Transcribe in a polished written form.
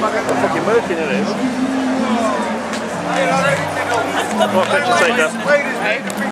Fucking working it is. Right, let's take that.